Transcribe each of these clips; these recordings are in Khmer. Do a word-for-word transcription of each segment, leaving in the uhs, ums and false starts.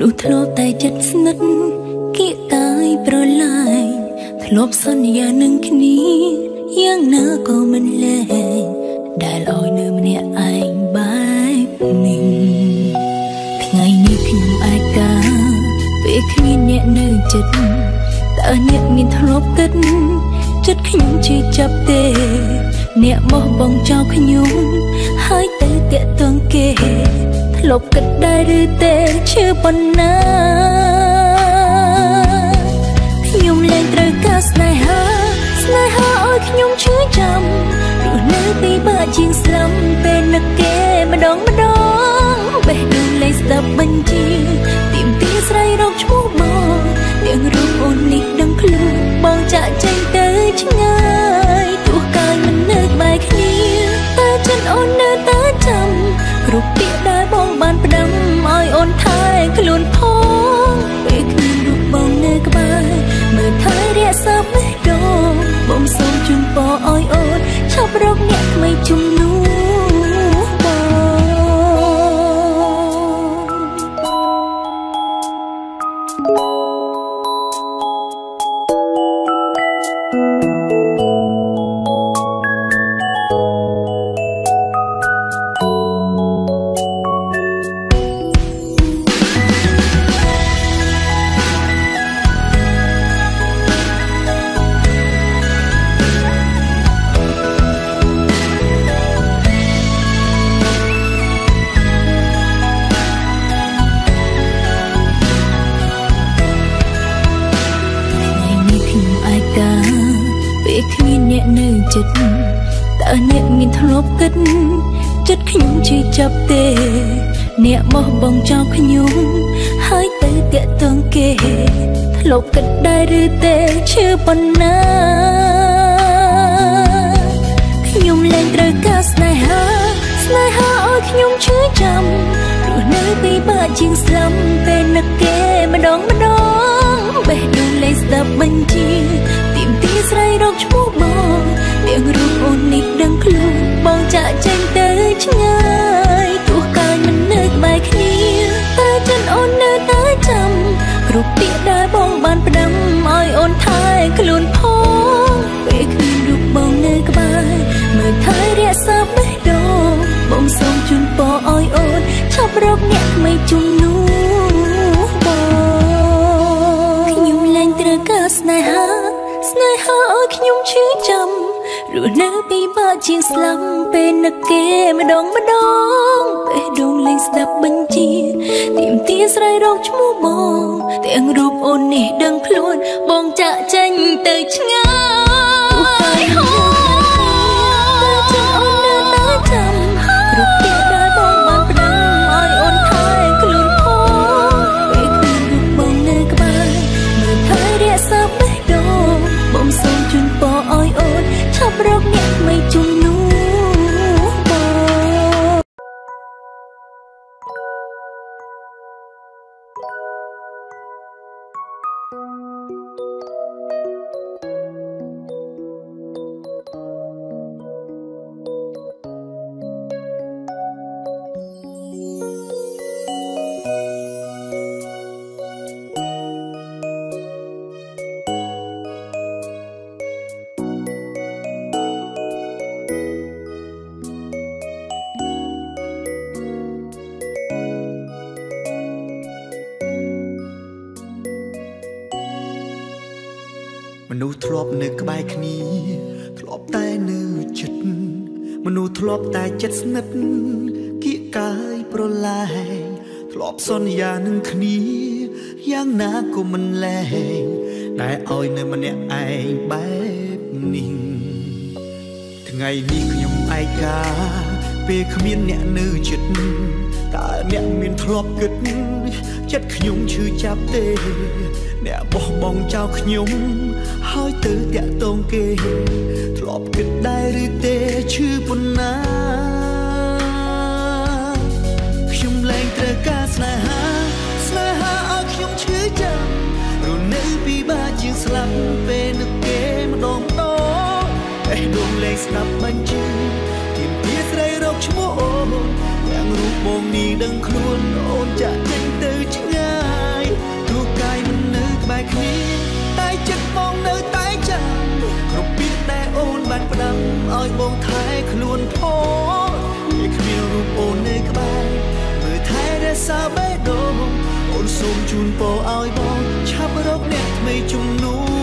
មនុស្សធ្លាប់តែចិត្តស្និទ្ធគៀកកាយប្រឡាយធ្លាប់សន្យានឹងគ្នាយ៉ាងណាក៏មិនលែងដែលឲ្យនៅម្នាក់ឯងបែបនេះថ្ងៃនេះខ្ញុំអាចការពេលគ្មានអ្នកនៅចិត្តតើអ្នកមានធ្លាប់គិតចិត្តខ្ញុំជឿចាប់ទេអ្នកបោះបង់ចោលខ្ញុំហើយទៅតាក់ទងគេធ្លាប់គិតដែរឬទេឈឺប៉ុណ្ណាខ្ញុំលែងត្រូវការស្នេហាស្នេហាឲ្យខ្ញុំឈឺចាំព្រោះនៅពីបាក់ជាងស្លាប់ពេលនឹកគេម្ដងម្ដងបេះដូងលែងស្ដាប់បញ្ជាទីមទីស្រីរកឈ្មោះបងទាំងរូបអូននេះដឹងខ្លួនបងចាក់ចេញទៅឆ្ងាយទោះកាយមិននៅក្បែរគ្នាតែចិត្តអូននៅតែចាំគ្រប់ពាក្យដែលបងបានផ្ដាំឲ្យអូនថែខ្លួនផងពេលគ្មានរូបបងនៅក្បែរមើលថែរក្សាបេះដូងបងសូមជូនពរឲ្យអូនឈប់រកអ្នកថ្មីជំនួសចិត្តតើអ្នកមានធ្លាប់គិតចិត្តខ្ញុំជឿចាប់ទេអ្នកបោះបង់ចោលខ្ញុំហើយទៅតាក់ទងគេធ្លាប់គិតដែរឬទេឈឺប៉ុណ្ណាខ្ញុំលែងត្រូវការស្នេហាស្នេហាឲ្យខ្ញុំឈឺចាំព្រោះនៅពីបាក់ជាងស្លាប់ពេលនឹកគេម្ដងម្ដងបេះដូងលែងស្ដាប់បញ្ជាទីមទីស្រីរកឈ្មោះបងទាំងរូបអូននេះដឹងខ្លួនបងចាក់ចេញទៅឆ្ងាយទោះកាយមិននៅក្បែរគ្នាតែចិត្តអូននៅតែចាំគ្រប់ពាក្យដែលបងបានផ្ដាំឲ្យអូនថែខ្លួនផងពេលគ្មានរូបបងនៅក្បែរមើលថែរក្សាបេះដូងបងសូមជូនពរឲ្យអូនឈប់រកអ្នកថ្មីជំនួសបងខ្ញុំលែងត្រូវការស្នេហាស្នេហាឲ្យខ្ញុំឈឺចាំរស់នៅពីបាក់ជាងស្លាប់ពេលនឹកគេម្ដងម្ដងបេះដូងលែងស្ដាប់បញ្ជាទីមទីស្រីរកឈ្មោះបងទាំងរូបអូននេះដឹងខ្លួនបងចាក់ចេញទៅឆ្ងាយហូតែចិត្តអូននៅតែចាំគ្រប់ពាក្យដែលបងបានផ្ដាំឲ្យអូនថែខ្លួនផងពេលគ្មានរូបបងនៅក្បែរមើលថែរក្សាបេះដូងបងសូមជូនពរឲ្យអូនឈប់រកអ្នកថ្មីជំនួសមនុស្សធ្លាប់នៅក្បែរគ្នាធ្លាប់តែនៅចិត្តមនុស្សធ្លាប់តែចិត្តស្និទ្ធគៀកកាយប្រឡាយធ្លាប់សន្យានឹងគ្នាយ៉ាងណាក៏មិនលែងតែឲ្យនៅម្នាក់ឯងបែបនេះថ្ងៃនេះខ្ញុំឯកាពេលគ្មានអ្នកនៅចិត្តតើអ្នកមានធ្លាប់គិតចិត្តខ្ញុំឈឺចាប់ទេអ្នកបោះបង់ចោលខ្ញុំហើយទៅតាក់ទងគេធ្លាប់គិតដែរឬទេឈឺប៉ុណ្ណាខ្ញុំលែងត្រូវការស្នេហាស្នេហាឲ្យខ្ញុំឈឺចាំរស់នៅពីបាក់ជាងស្លាប់ពេលនឹកគេម្ដងម្ដងបេះដូងលែងស្ដាប់បញ្ជាទីមទីស្រីរកឈ្មោះអូនទាំងរូបបងនេះដឹងខ្លួនអូនចាក់ចេញទៅឆ្ងាយបែកគ្នាតែចិត្តមកនៅតែចាំគ្រប់ពាក្យដែលអូនបានផ្ដាំឲ្យបងថែខ្លួនផងវាគ្មានរូបអូននៅក្បែរមើលថែរក្សាបេះដូងអូនសូមជូនពរឲ្យបងឆាប់រកអ្នកថ្មីជំនួស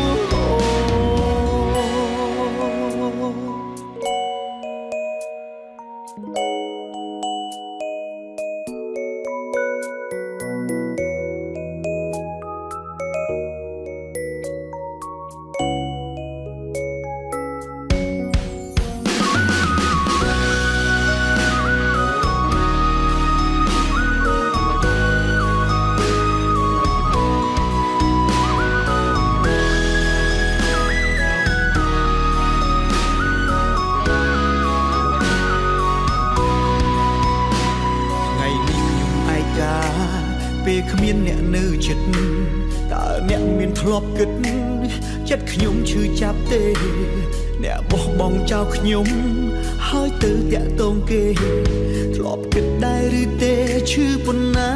ពេលគ្មានអ្នកនៅចិត្តតើអ្នកមានធ្លាប់គិតចិត្តខ្ញុំឈឺចាប់ទេអ្នកបោះបង់ចោលខ្ញុំហើយទៅតាក់ទងគេធ្លាប់គិតដែរឬទេឈឺប៉ុណ្ណា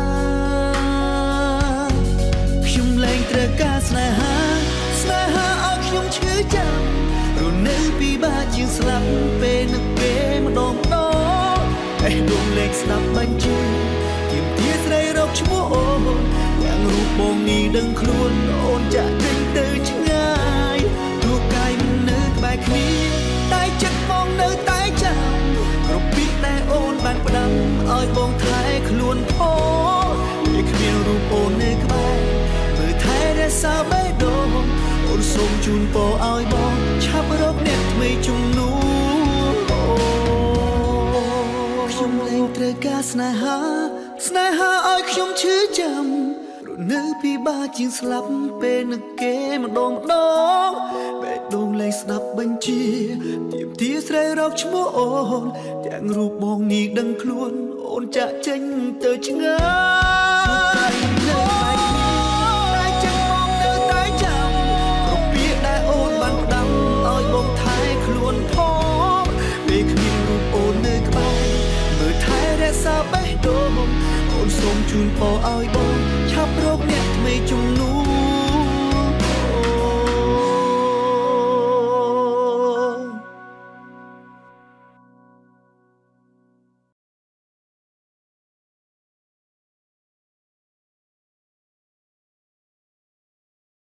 ខ្ញុំលែងត្រូវការស្នេហាស្នេហាឲ្យខ្ញុំឈឺចាំរស់នៅពិបាកជាងស្លាប់ពេលនឹកគេម្ដងម្ដងអេះដួងលែងស្ដាប់បញ្ជាទៀមទាស្រីរកឈ្មោះអូនយ៉ាងរូបបងនេះដឹងខ្លួនអូនចាក់ចេញទៅឆ្ងាយទោះកាយមិននៅក្បែរគ្នាតែចិត្តបងនៅតែចាំគ្រប់ពាក្យដែលអូនបានផ្ដាំឲ្យបងថែខ្លួនផងវាគ្មានរូបអូននៅក្បែរមើលថែរក្សាបេះដូងអូនសូមជូនពរឲ្យបងឆាប់រកអ្នកថ្មីជំនួសខ្ញុំលែងត្រូវការស្នេហាស្នេហាឲ្យខ្ញុំឈឺចាំរស់នៅពិបាកជាងស្លាប់ពេលនឹកគេម្ដងម្ដងបេះដូងលែងស្ដាប់បញ្ជាទៀមទាស្រីរកឈ្មោះអូនទាំងរូបបងនេះដឹងខ្លួនអូនចាក់ចេញទៅឆ្ងាយនៅបែកគ្នាតែចិត្តបងនៅតែចាំគ្រប់ពាក្យដែលអូនបានផ្ដាំឲ្យបងថែខ្លួនផងពេលគ្មានរូបអូននៅក្បែរមើលថែរក្សាបេះដូងអូនសូមជូនពរឲ្យបងឆាប់រកអ្នកថ្មីជំនួស